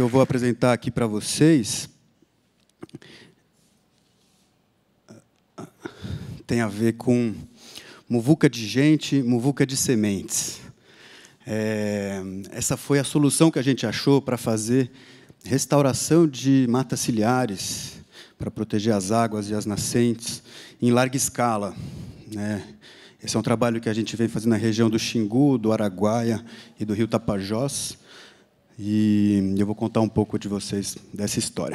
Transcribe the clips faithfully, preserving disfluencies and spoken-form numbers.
que eu vou apresentar aqui para vocês tem a ver com muvuca de gente, muvuca de sementes. É, essa foi a solução que a gente achou para fazer restauração de matas ciliares, para proteger as águas e as nascentes em larga escala, né? Esse é um trabalho que a gente vem fazendo na região do Xingu, do Araguaia e do Rio Tapajós, e eu vou contar um pouco de vocês dessa história.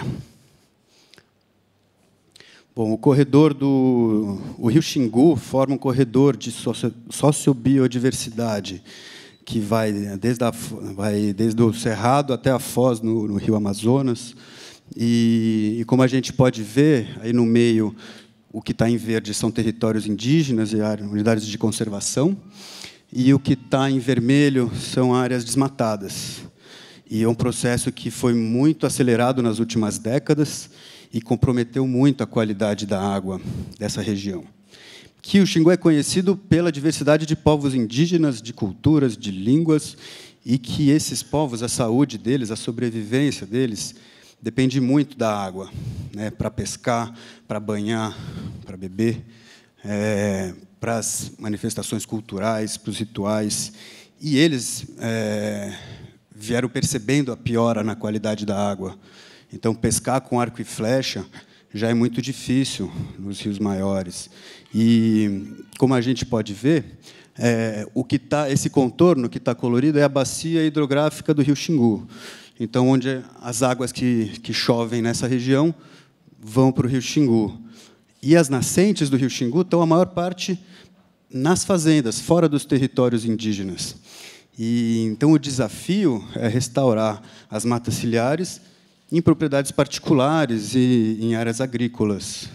Bom, o corredor do o Rio Xingu forma um corredor de socio, sociobiodiversidade que vai desde, a, vai desde o Cerrado até a Foz, no, no Rio Amazonas. E, e, como a gente pode ver, aí no meio, o que está em verde são territórios indígenas e áreas, unidades de conservação, e o que está em vermelho são áreas desmatadas. E é um processo que foi muito acelerado nas últimas décadas e comprometeu muito a qualidade da água dessa região. Que o Xingu é conhecido pela diversidade de povos indígenas, de culturas, de línguas, e que esses povos, a saúde deles, a sobrevivência deles, depende muito da água, né, para pescar, para banhar, para beber, é, para as manifestações culturais, para os rituais. E eles é, vieram percebendo a piora na qualidade da água. Então, pescar com arco e flecha já é muito difícil nos rios maiores. E, como a gente pode ver, é, o que tá, esse contorno que está colorido é a bacia hidrográfica do Rio Xingu. Então, onde as águas que, que chovem nessa região vão para o Rio Xingu. E as nascentes do Rio Xingu estão, a maior parte, nas fazendas, fora dos territórios indígenas. E, então, o desafio é restaurar as matas ciliares em propriedades particulares e em áreas agrícolas.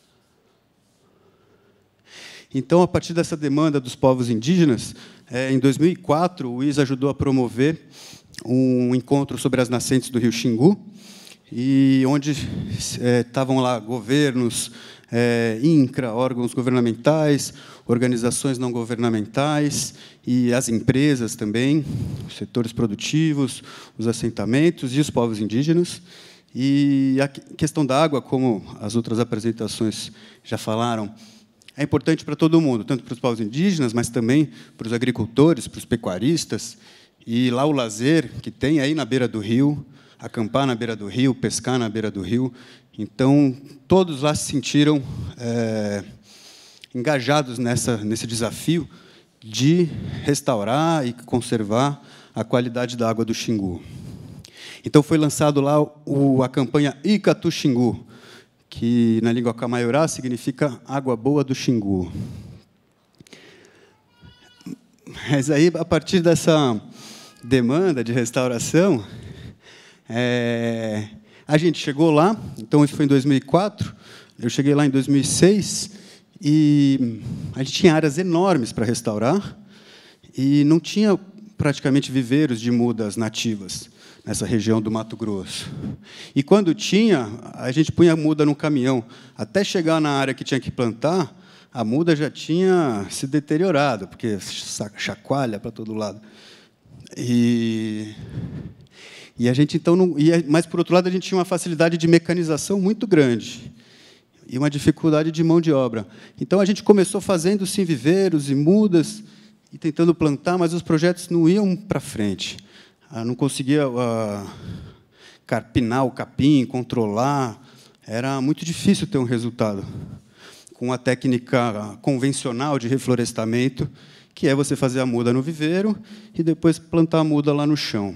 Então, a partir dessa demanda dos povos indígenas, em dois mil e quatro, o I S ajudou a promover um encontro sobre as nascentes do Rio Xingu, e onde é, estavam lá governos, é, INCRA, órgãos governamentais, organizações não governamentais e as empresas também, os setores produtivos, os assentamentos e os povos indígenas. E a questão da água, como as outras apresentações já falaram, é importante para todo mundo, tanto para os povos indígenas, mas também para os agricultores, para os pecuaristas. E lá o lazer que tem aí na beira do rio, acampar na beira do rio, pescar na beira do rio. Então, todos lá se sentiram é, engajados nessa, nesse desafio de restaurar e conservar a qualidade da água do Xingu. Então, foi lançado lá o, a campanha Icatu Xingu, que, na língua camaiorá, significa água boa do Xingu. Mas aí, a partir dessa demanda de restauração, é, a gente chegou lá. Então, isso foi em dois mil e quatro, eu cheguei lá em dois mil e seis, e a gente tinha áreas enormes para restaurar, e não tinha praticamente viveiros de mudas nativas nessa região do Mato Grosso. E, quando tinha, a gente punha a muda no caminhão. Até chegar na área que tinha que plantar, a muda já tinha se deteriorado, porque chacoalha para todo lado. E, e a gente, então, não ia, mas, por outro lado, a gente tinha uma facilidade de mecanização muito grande e uma dificuldade de mão de obra. Então, a gente começou fazendo, sim, viveiros e mudas e tentando plantar, mas os projetos não iam para frente. Não conseguia uh, carpinar o capim, controlar. Era muito difícil ter um resultado com a técnica convencional de reflorestamento, que é você fazer a muda no viveiro e depois plantar a muda lá no chão.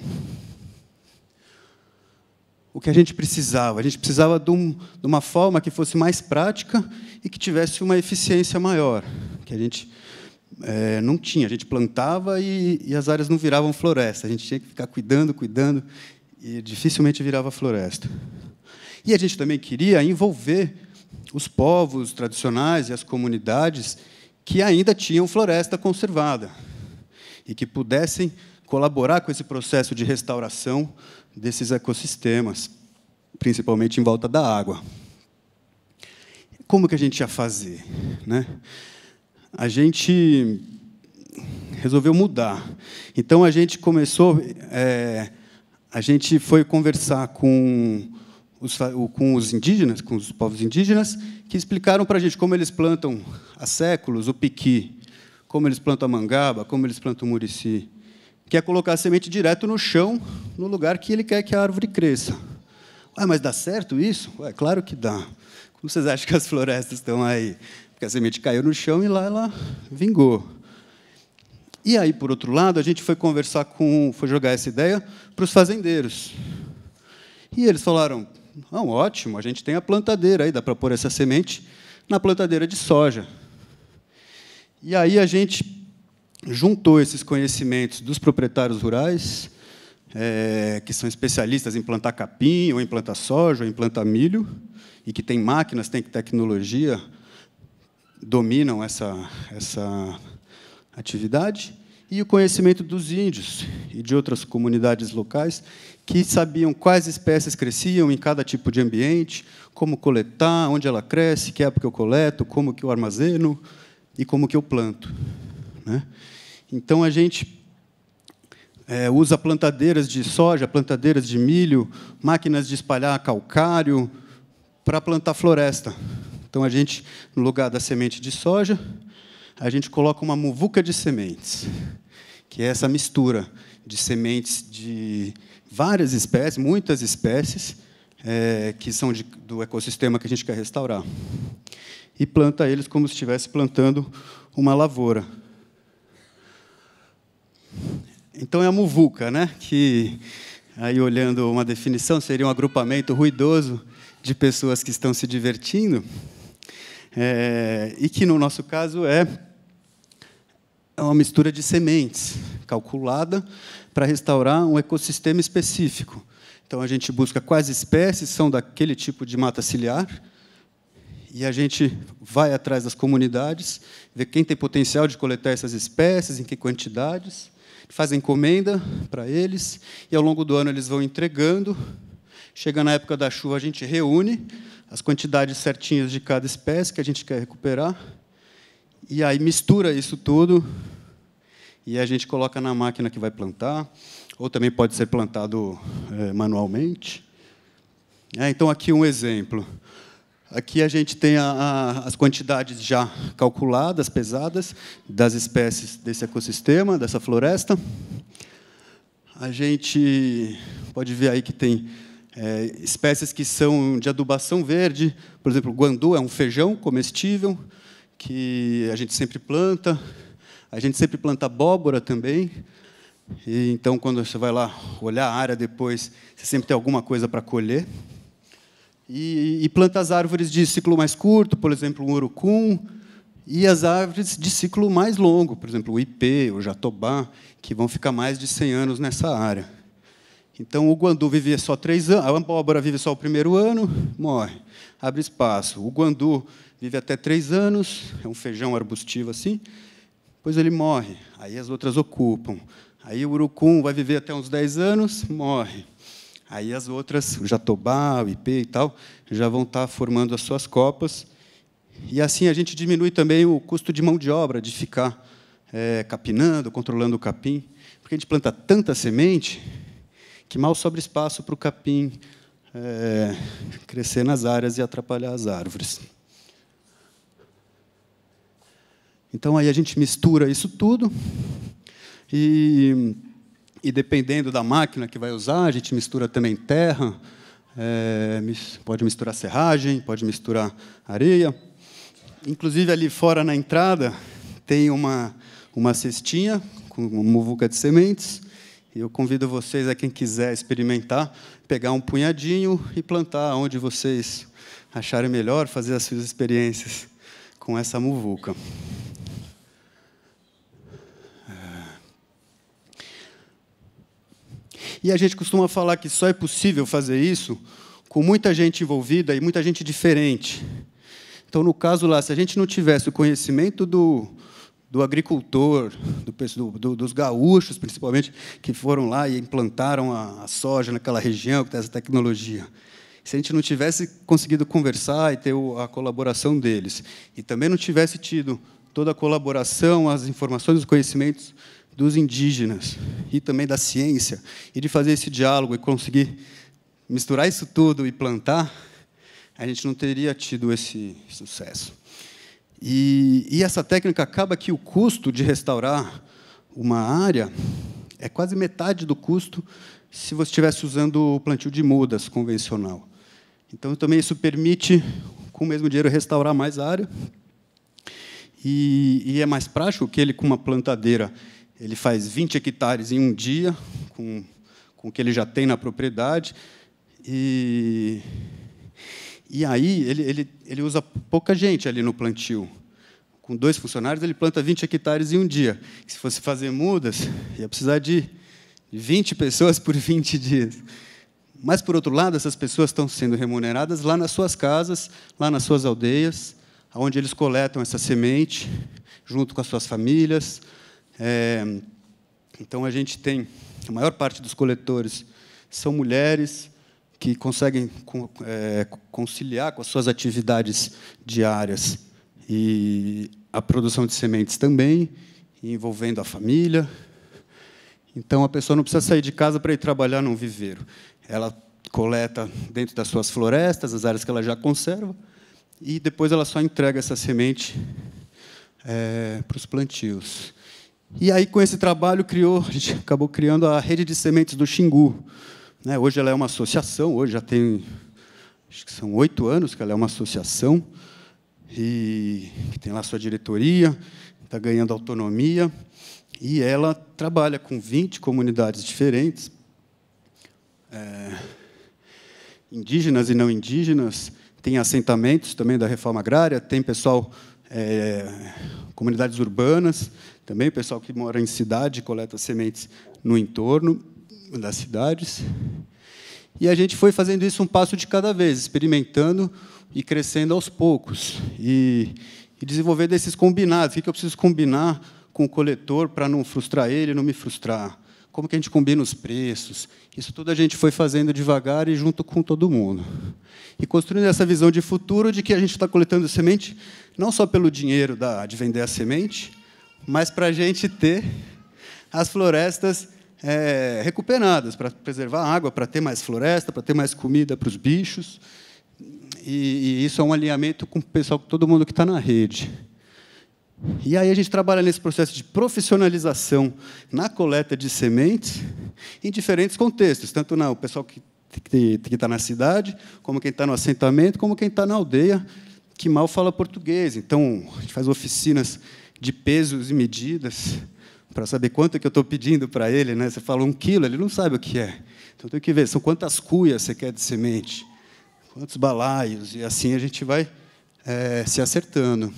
O que a gente precisava? A gente precisava de, um, de uma forma que fosse mais prática e que tivesse uma eficiência maior, que a gente é, não tinha. A gente plantava e, e as áreas não viravam floresta. A gente tinha que ficar cuidando, cuidando, e dificilmente virava floresta. E a gente também queria envolver os povos tradicionais e as comunidades que ainda tinham floresta conservada e que pudessem colaborar com esse processo de restauração desses ecossistemas, principalmente em volta da água. Como que a gente ia fazer, né? A gente resolveu mudar. Então, a gente começou é, a gente foi conversar com os, com os indígenas, com os povos indígenas, que explicaram para a gente como eles plantam há séculos o piqui, como eles plantam a mangaba, como eles plantam o murici, que é colocar a semente direto no chão, no lugar que ele quer que a árvore cresça. Ah, mas dá certo isso? Ué, claro que dá. Como vocês acham que as florestas estão aí? Porque a semente caiu no chão e lá ela vingou. E aí, por outro lado, a gente foi conversar com, foi jogar essa ideia para os fazendeiros. E eles falaram: não, ótimo, a gente tem a plantadeira aí, dá para pôr essa semente na plantadeira de soja. E aí a gente juntou esses conhecimentos dos proprietários rurais, é, que são especialistas em plantar capim, ou em plantar soja, ou em plantar milho, e que têm máquinas, têm tecnologia, dominam essa, essa atividade, e o conhecimento dos índios e de outras comunidades locais que sabiam quais espécies cresciam em cada tipo de ambiente, como coletar, onde ela cresce, que época eu coleto, como que eu armazeno e como que eu planto, né? Então, a gente é, usa plantadeiras de soja, plantadeiras de milho, máquinas de espalhar calcário para plantar floresta. Então, a gente, no lugar da semente de soja, a gente coloca uma muvuca de sementes, que é essa mistura de sementes de várias espécies, muitas espécies, é, que são de, do ecossistema que a gente quer restaurar. E planta eles como se estivesse plantando uma lavoura. Então, é a muvuca, né? Que, aí, olhando uma definição, seria um agrupamento ruidoso de pessoas que estão se divertindo, é, e que, no nosso caso, é uma mistura de sementes, calculada para restaurar um ecossistema específico. Então, a gente busca quais espécies são daquele tipo de mata ciliar, e a gente vai atrás das comunidades, ver quem tem potencial de coletar essas espécies, em que quantidades, faz a encomenda para eles, e, ao longo do ano, eles vão entregando. Chega na época da chuva, a gente reúne as quantidades certinhas de cada espécie que a gente quer recuperar, e aí mistura isso tudo, e a gente coloca na máquina que vai plantar, ou também pode ser plantado é, manualmente. É, então, aqui um exemplo. Aqui a gente tem a, a, as quantidades já calculadas, pesadas, das espécies desse ecossistema, dessa floresta. A gente pode ver aí que tem é, espécies que são de adubação verde. Por exemplo, o guandu é um feijão comestível, que a gente sempre planta. A gente sempre planta abóbora também. E, então, quando você vai lá olhar a área depois, você sempre tem alguma coisa para colher. E, e planta as árvores de ciclo mais curto, por exemplo, o urucum, e as árvores de ciclo mais longo, por exemplo, o ipê, o jatobá, que vão ficar mais de cem anos nessa área. Então, o guandu vive só três anos, a abóbora vive só o primeiro ano, morre, abre espaço. O guandu vive até três anos, é um feijão arbustivo assim, depois ele morre, aí as outras ocupam. Aí o urucum vai viver até uns dez anos, morre. Aí as outras, o jatobá, o ipê e tal, já vão estar formando as suas copas. E assim a gente diminui também o custo de mão de obra, de ficar é, capinando, controlando o capim, porque a gente planta tanta semente que mal sobra espaço para o capim é, crescer nas áreas e atrapalhar as árvores. Então, aí a gente mistura isso tudo, e, e dependendo da máquina que vai usar, a gente mistura também terra, é, pode misturar serragem, pode misturar areia. Inclusive, ali fora, na entrada, tem uma, uma cestinha com uma muvuca de sementes. E eu convido vocês, a quem quiser experimentar, pegar um punhadinho e plantar onde vocês acharem melhor, fazer as suas experiências com essa muvuca. E a gente costuma falar que só é possível fazer isso com muita gente envolvida e muita gente diferente. Então, no caso lá, se a gente não tivesse o conhecimento do, do agricultor, do, do, dos gaúchos, principalmente, que foram lá e implantaram a, a soja naquela região, que tem essa tecnologia, se a gente não tivesse conseguido conversar e ter a colaboração deles, e também não tivesse tido toda a colaboração, as informações, os conhecimentos dos indígenas e também da ciência, e de fazer esse diálogo e conseguir misturar isso tudo e plantar, a gente não teria tido esse sucesso. E, e essa técnica acaba que o custo de restaurar uma área é quase metade do custo se você estivesse usando o plantio de mudas convencional. Então, também isso permite, com o mesmo dinheiro, restaurar mais área. E, e é mais prático que ele, com uma plantadeira, ele faz vinte hectares em um dia, com, com o que ele já tem na propriedade. E, e aí ele, ele, ele usa pouca gente ali no plantio. Com dois funcionários, ele planta vinte hectares em um dia. Se fosse fazer mudas, ia precisar de vinte pessoas por vinte dias. Mas, por outro lado, essas pessoas estão sendo remuneradas lá nas suas casas, lá nas suas aldeias, onde eles coletam essa semente, junto com as suas famílias. É, então, a gente tem... A maior parte dos coletores são mulheres que conseguem é, conciliar com as suas atividades diárias e a produção de sementes também, envolvendo a família. Então, a pessoa não precisa sair de casa para ir trabalhar num viveiro. Ela coleta dentro das suas florestas, as áreas que ela já conserva, e depois ela só entrega essa semente é, para os plantios. E aí, com esse trabalho, criou, a gente acabou criando a Rede de Sementes do Xingu. Né, hoje ela é uma associação, hoje já tem, acho que são oito anos que ela é uma associação, e que tem lá sua diretoria, está ganhando autonomia, e ela trabalha com vinte comunidades diferentes, é, indígenas e não indígenas, tem assentamentos também da reforma agrária, tem pessoal, é, comunidades urbanas, também pessoal que mora em cidade, coleta sementes no entorno das cidades. E a gente foi fazendo isso um passo de cada vez, experimentando e crescendo aos poucos, e, e desenvolvendo esses combinados. O que eu preciso combinar com o coletor para não frustrar ele, não me frustrar? Como que a gente combina os preços? Isso tudo a gente foi fazendo devagar e junto com todo mundo. E construindo essa visão de futuro de que a gente está coletando semente não só pelo dinheiro da, de vender a semente, mas para a gente ter as florestas é, recuperadas, para preservar a água, para ter mais floresta, para ter mais comida para os bichos. E, e isso é um alinhamento com o pessoal, com todo mundo que está na rede. E aí a gente trabalha nesse processo de profissionalização na coleta de sementes em diferentes contextos, tanto no pessoal que está na cidade, como quem está no assentamento, como quem está na aldeia, que mal fala português. Então, a gente faz oficinas de pesos e medidas para saber quanto é que eu estou pedindo para ele. Né? Você fala um quilo, ele não sabe o que é. Então, tem que ver, são quantas cuias você quer de semente, quantos balaios, e assim a gente vai é, se acertando.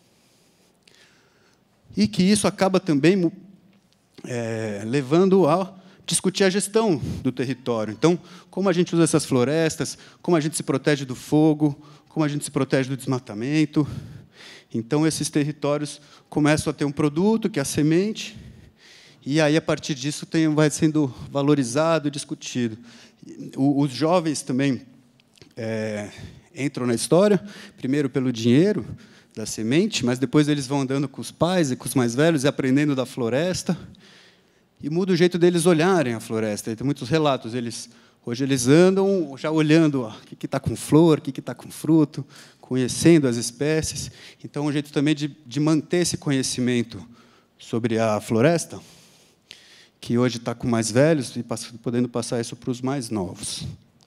E que isso acaba também é, levando a discutir a gestão do território. Então, como a gente usa essas florestas, como a gente se protege do fogo, como a gente se protege do desmatamento. Então, esses territórios começam a ter um produto, que é a semente, e aí, a partir disso, tem, vai sendo valorizado e discutido. O, os jovens também é, entram na história, primeiro pelo dinheiro da semente, mas depois eles vão andando com os pais e com os mais velhos e aprendendo da floresta, e muda o jeito deles olharem a floresta. Tem muitos relatos. Eles, hoje eles andam já olhando ó, o que está com flor, o que está com fruto, conhecendo as espécies. Então, é um jeito também de, de manter esse conhecimento sobre a floresta, que hoje está com mais velhos e podendo passar isso para os mais novos.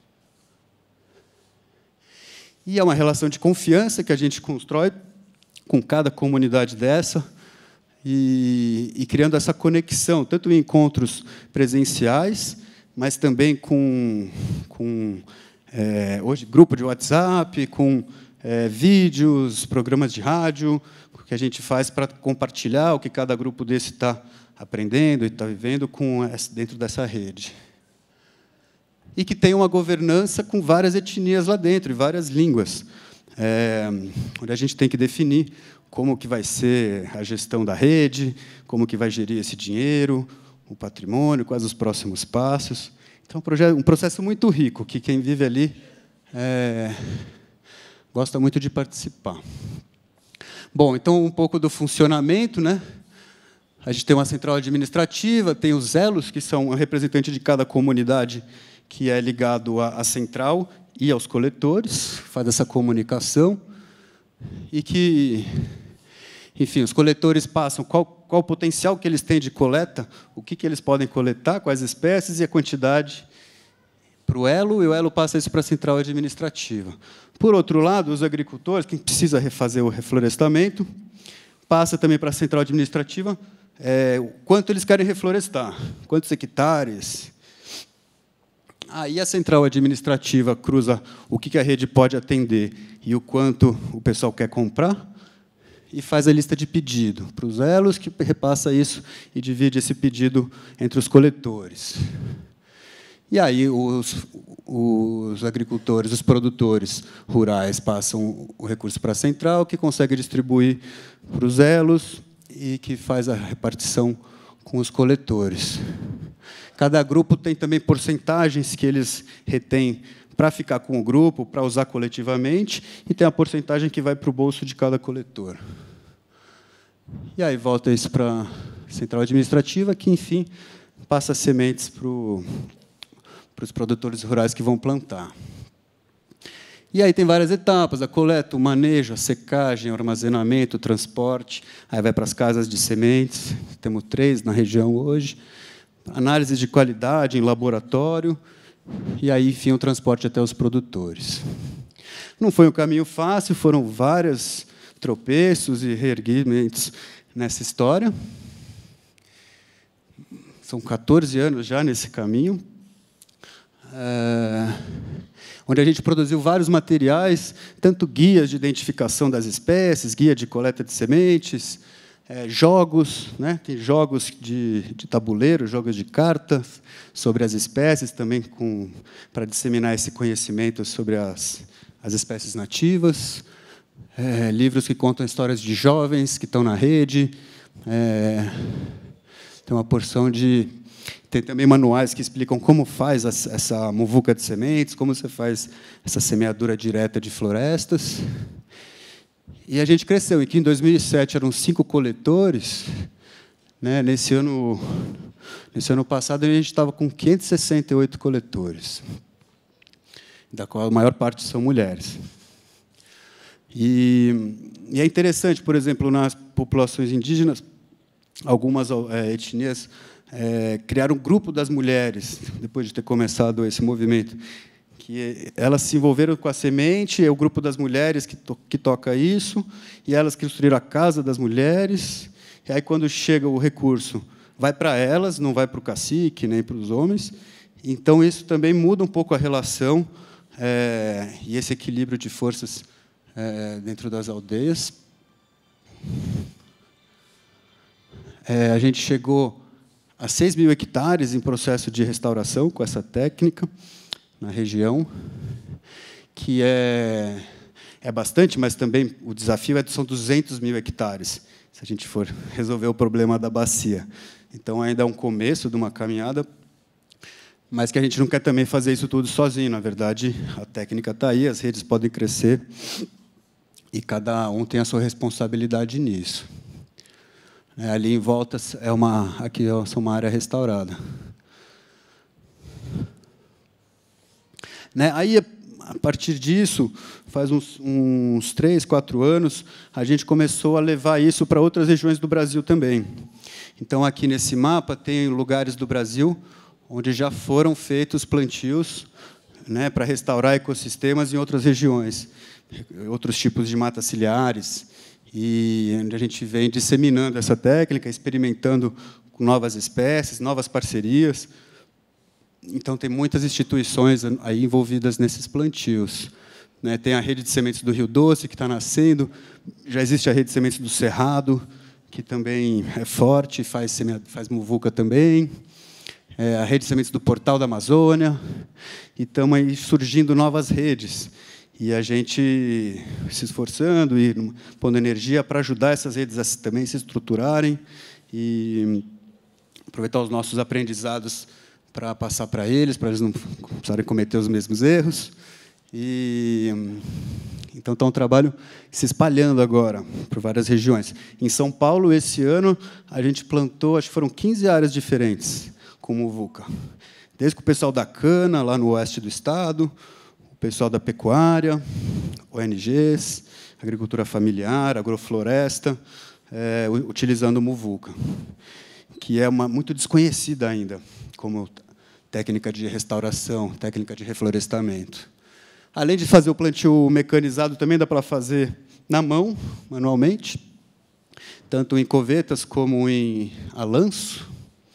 E é uma relação de confiança que a gente constrói com cada comunidade dessa, e, e criando essa conexão, tanto em encontros presenciais, mas também com, com é, hoje, grupo de WhatsApp, com é, vídeos, programas de rádio, que a gente faz para compartilhar o que cada grupo desse está aprendendo e está vivendo com essa, dentro dessa rede. E que tem uma governança com várias etnias lá dentro, e várias línguas, é, onde a gente tem que definir como que vai ser a gestão da rede, como que vai gerir esse dinheiro, o patrimônio, quais os próximos passos. Então, um processo muito rico, que quem vive ali é, gosta muito de participar. Bom, então, um pouco do funcionamento. Né? A gente tem uma central administrativa, tem os elos, que são o representante de cada comunidade que é ligado à, à central e aos coletores, faz essa comunicação, e que, enfim, os coletores passam qual, qual o potencial que eles têm de coleta, o que, que eles podem coletar, quais espécies e a quantidade para o elo, e o elo passa isso para a central administrativa. Por outro lado, os agricultores, quem precisa refazer o reflorestamento, passa também para a central administrativa é, quanto eles querem reflorestar, quantos hectares. Aí a central administrativa cruza o que a rede pode atender e o quanto o pessoal quer comprar e faz a lista de pedido para os elos, que repassa isso e divide esse pedido entre os coletores. E aí os, os agricultores, os produtores rurais passam o recurso para a central, que consegue distribuir para os elos e que faz a repartição com os coletores. Cada grupo tem também porcentagens que eles retêm para ficar com o grupo, para usar coletivamente, e tem a porcentagem que vai para o bolso de cada coletor. E aí volta isso para a central administrativa, que, enfim, passa sementes para o para os produtores rurais que vão plantar. E aí tem várias etapas: a coleta, o manejo, a secagem, o armazenamento, o transporte. Aí vai para as casas de sementes, temos três na região hoje. Análise de qualidade em laboratório. E aí, enfim, o transporte até os produtores. Não foi um caminho fácil, foram vários tropeços e reerguimentos nessa história. São quatorze anos já nesse caminho. É, onde a gente produziu vários materiais, tanto guias de identificação das espécies, guia de coleta de sementes, é, jogos, né? Tem jogos de, de tabuleiro, jogos de cartas sobre as espécies, também para disseminar esse conhecimento sobre as, as espécies nativas, é, livros que contam histórias de jovens que estão na rede, é, tem uma porção de... Tem também manuais que explicam como faz essa muvuca de sementes, como você faz essa semeadura direta de florestas. E a gente cresceu. E que em dois mil e sete eram cinco coletores. Né? Nesse ano, nesse ano passado, a gente estava com quinhentos e sessenta e oito coletores, da qual a maior parte são mulheres. E, e é interessante, por exemplo, nas populações indígenas, algumas é, etnias É, criaram um grupo das mulheres, depois de ter começado esse movimento, que elas se envolveram com a semente, é o grupo das mulheres que, to que toca isso, e elas construíram a casa das mulheres, e aí, quando chega o recurso, vai para elas, não vai para o cacique, nem para os homens. Então, isso também muda um pouco a relação é, e esse equilíbrio de forças é, dentro das aldeias. É, a gente chegou a seis mil hectares em processo de restauração com essa técnica na região, que é, é bastante, mas também o desafio é, são duzentos mil hectares, se a gente for resolver o problema da bacia. Então, ainda é um começo de uma caminhada, mas que a gente não quer também fazer isso tudo sozinho. Na verdade, a técnica está aí, as redes podem crescer, e cada um tem a sua responsabilidade nisso. É, ali em volta é uma, aqui é uma área restaurada. Né? Aí, a partir disso, faz uns, uns três, quatro anos, a gente começou a levar isso para outras regiões do Brasil também. Então, aqui nesse mapa, tem lugares do Brasil onde já foram feitos plantios, né, para restaurar ecossistemas em outras regiões, outros tipos de matas ciliares, e onde a gente vem disseminando essa técnica, experimentando com novas espécies, novas parcerias. Então, tem muitas instituições aí envolvidas nesses plantios. Né? Tem a rede de sementes do Rio Doce, que está nascendo, já existe a rede de sementes do Cerrado, que também é forte, faz, seme... faz muvuca também, é a rede de sementes do Portal da Amazônia, e estamos aí surgindo novas redes. E a gente se esforçando e pondo energia para ajudar essas redes a também se estruturarem e aproveitar os nossos aprendizados para passar para eles, para eles não precisarem cometer os mesmos erros. E, Então, está um trabalho se espalhando agora por várias regiões. Em São Paulo, esse ano, a gente plantou, acho que foram quinze áreas diferentes com muvuca. Desde o pessoal da cana, lá no oeste do estado, o pessoal da pecuária, O N Gs, agricultura familiar, agrofloresta, é, utilizando muvuca, que é uma, muito desconhecida ainda como técnica de restauração, técnica de reflorestamento. Além de fazer o plantio mecanizado, também dá para fazer na mão, manualmente, tanto em covetas como em alanço.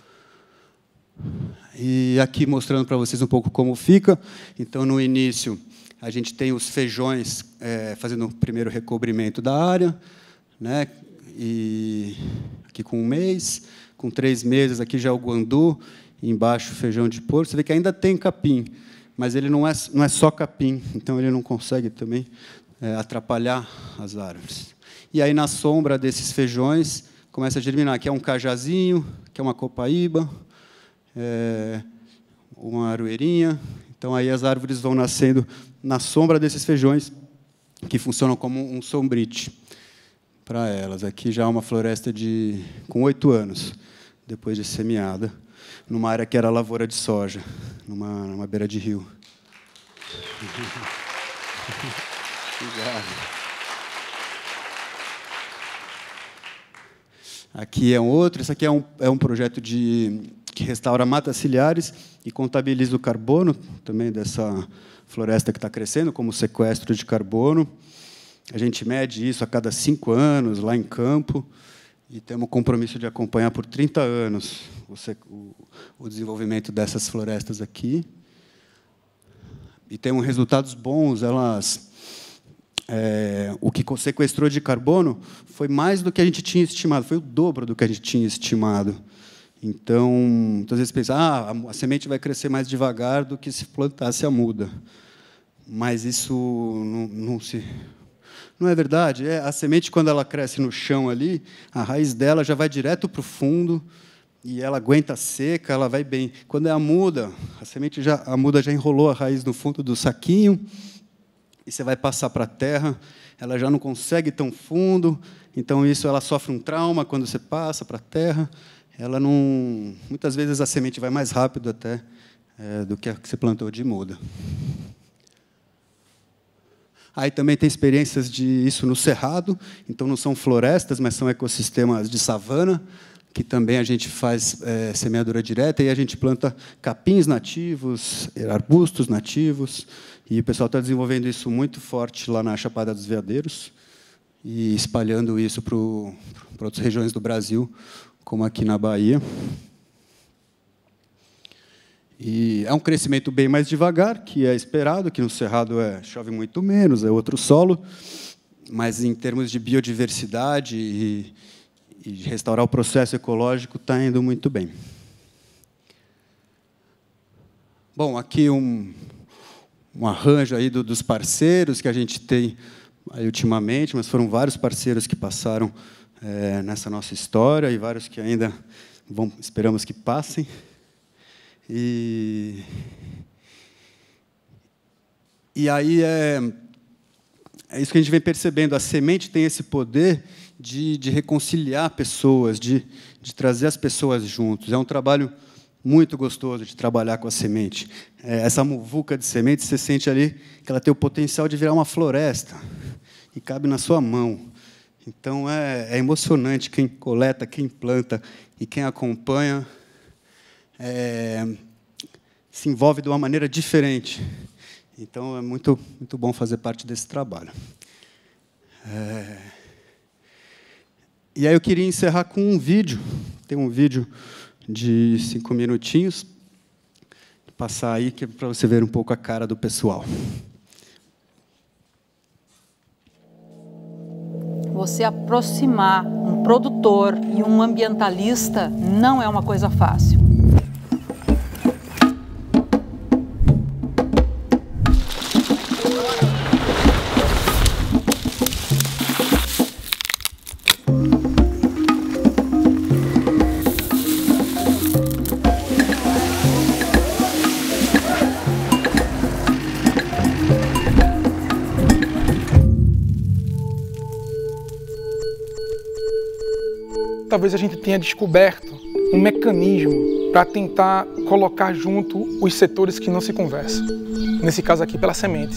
E aqui mostrando para vocês um pouco como fica. Então, no início, a gente tem os feijões é, fazendo o primeiro recobrimento da área, né? E aqui com um mês, com três meses, aqui já é o guandu, embaixo o feijão de porco. Você vê que ainda tem capim, mas ele não é, não é só capim, então ele não consegue também é, atrapalhar as árvores. E aí, na sombra desses feijões, começa a germinar. Aqui é um cajazinho, aqui é uma copaíba, é, uma aroeirinha. Então, aí as árvores vão nascendo na sombra desses feijões, que funcionam como um sombrite para elas. Aqui já é uma floresta de, com oito anos, depois de semeada, numa área que era lavoura de soja, numa, numa beira de rio. Obrigado. Aqui é um outro. Esse aqui é um, é um projeto de, que restaura matas ciliares e contabiliza o carbono, também dessa floresta que está crescendo, como sequestro de carbono. A gente mede isso a cada cinco anos, lá em campo, e temos o compromisso de acompanhar por trinta anos o, o desenvolvimento dessas florestas aqui. E temos resultados bons. Elas, é, o que sequestrou de carbono foi mais do que a gente tinha estimado, foi o dobro do que a gente tinha estimado. Então, muitas vezes pensa, ah, a, a semente vai crescer mais devagar do que se plantasse a muda. Mas isso não, não se... Não é verdade. É, a semente, quando ela cresce no chão ali, a raiz dela já vai direto para o fundo e ela aguenta seca, ela vai bem. Quando é a muda, a semente já, a muda já enrolou a raiz no fundo do saquinho e você vai passar para a terra, ela já não consegue tão fundo. Então isso, ela sofre um trauma quando você passa para a terra. Ela não, muitas vezes a semente vai mais rápido até é, do que a que você plantou de muda. Aí também tem experiências de isso no Cerrado, então não são florestas, mas são ecossistemas de savana, que também a gente faz é, semeadura direta, e a gente planta capins nativos, arbustos nativos, e o pessoal está desenvolvendo isso muito forte lá na Chapada dos Veadeiros, e espalhando isso para outras regiões do Brasil, como aqui na Bahia. E é um crescimento bem mais devagar, que é esperado, que no Cerrado é, chove muito menos, é outro solo, mas, em termos de biodiversidade e, e de restaurar o processo ecológico, está indo muito bem. Bom, aqui um, um arranjo aí do, dos parceiros que a gente tem aí ultimamente, mas foram vários parceiros que passaram é, nessa nossa história e vários que ainda vão, esperamos que passem. E, e aí é, é isso que a gente vem percebendo. A semente tem esse poder de, de reconciliar pessoas, de, de trazer as pessoas juntos. É um trabalho muito gostoso de trabalhar com a semente. É, essa muvuca de semente, você sente ali que ela tem o potencial de virar uma floresta e cabe na sua mão. Então, é, é emocionante quem coleta, quem planta e quem acompanha. É, se envolve de uma maneira diferente. Então, é muito, muito bom fazer parte desse trabalho. É, e aí eu queria encerrar com um vídeo. Tem um vídeo de cinco minutinhos. Vou passar aí, que é para você ver um pouco a cara do pessoal. Você aproximar um produtor e um ambientalista não é uma coisa fácil. talvez a gente tenha descoberto um mecanismo para tentar colocar junto os setores que não se conversam. Nesse caso aqui, pela semente.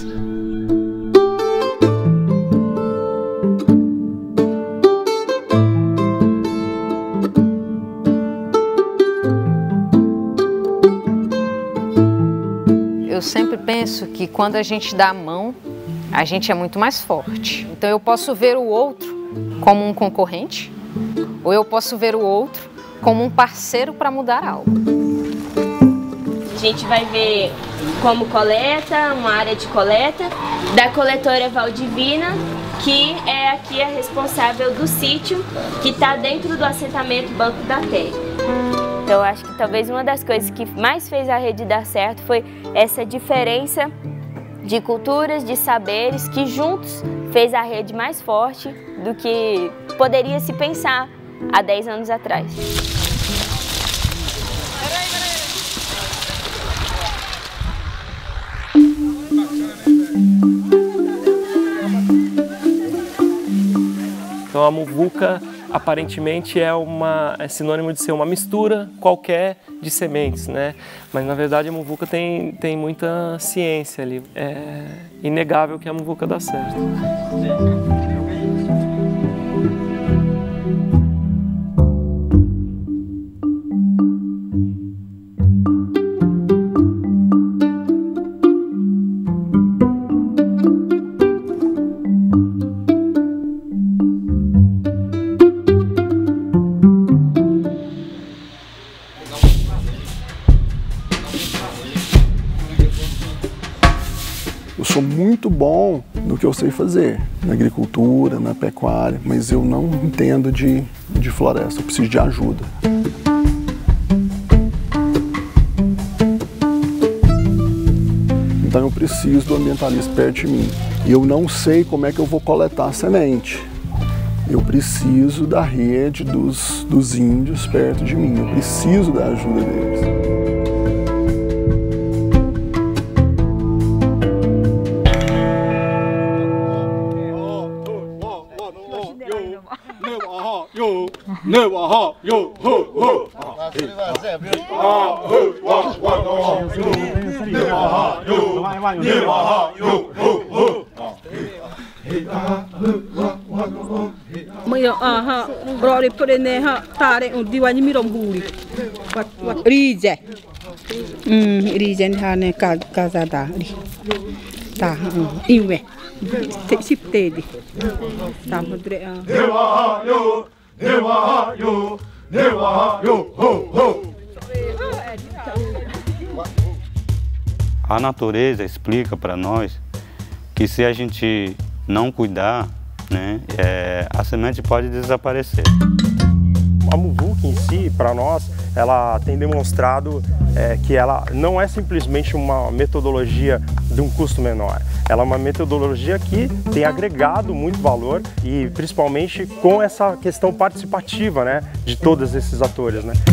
Eu sempre penso que quando a gente dá a mão, a gente é muito mais forte. Então eu posso ver o outro como um concorrente, ou eu posso ver o outro como um parceiro para mudar algo. A gente vai ver como coleta, uma área de coleta, da coletora Valdivina, que é aqui a responsável do sítio, que está dentro do assentamento Banco da Terra. Então, eu acho que talvez uma das coisas que mais fez a rede dar certo foi essa diferença de culturas, de saberes, que juntos fez a rede mais forte do que poderia se pensar há dez anos atrás. Então a muvuca aparentemente é, uma, é sinônimo de ser uma mistura qualquer de sementes, né? Mas na verdade a muvuca tem, tem muita ciência ali. É inegável que a muvuca dá certo. Eu sou muito bom no que eu sei fazer, na agricultura, na pecuária, mas eu não entendo de, de floresta, eu preciso de ajuda. Então eu preciso do ambientalista perto de mim. E eu não sei como é que eu vou coletar a semente. Eu preciso da rede dos, dos índios perto de mim, eu preciso da ajuda deles. Maya aha rore prene ha tare un diwani miromburi rije um rije hane casa da ri ta iwe siptede ta mudre dewa yo dewa yo dewa yo ho ho. A natureza explica para nós que se a gente não cuidar, né, é, a semente pode desaparecer. A muvuca em si, para nós, ela tem demonstrado é, que ela não é simplesmente uma metodologia de um custo menor. Ela é uma metodologia que tem agregado muito valor e principalmente com essa questão participativa, né, de todos esses atores, né.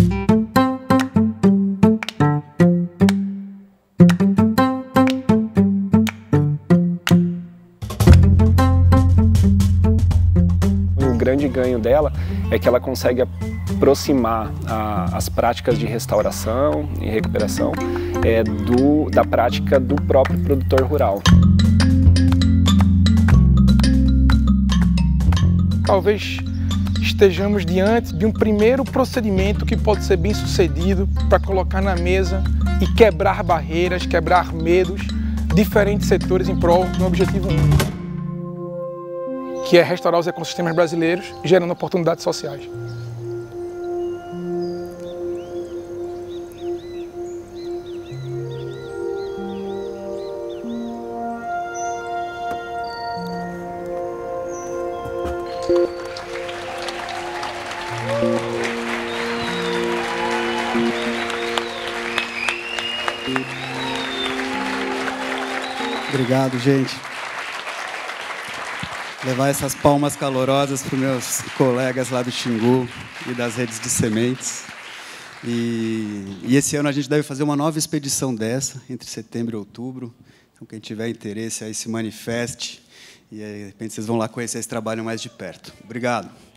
O grande ganho dela é que ela consegue aproximar a, as práticas de restauração e recuperação é, do, da prática do próprio produtor rural. Talvez estejamos diante de um primeiro procedimento que pode ser bem sucedido para colocar na mesa e quebrar barreiras, quebrar medos, diferentes setores em prol de um objetivo único, que é restaurar os ecossistemas brasileiros, gerando oportunidades sociais. Obrigado, gente. Levar essas palmas calorosas para os meus colegas lá do Xingu e das redes de sementes. E, e esse ano a gente deve fazer uma nova expedição dessa, entre setembro e outubro. Então, quem tiver interesse, aí se manifeste. E aí, de repente, vocês vão lá conhecer esse trabalho mais de perto. Obrigado.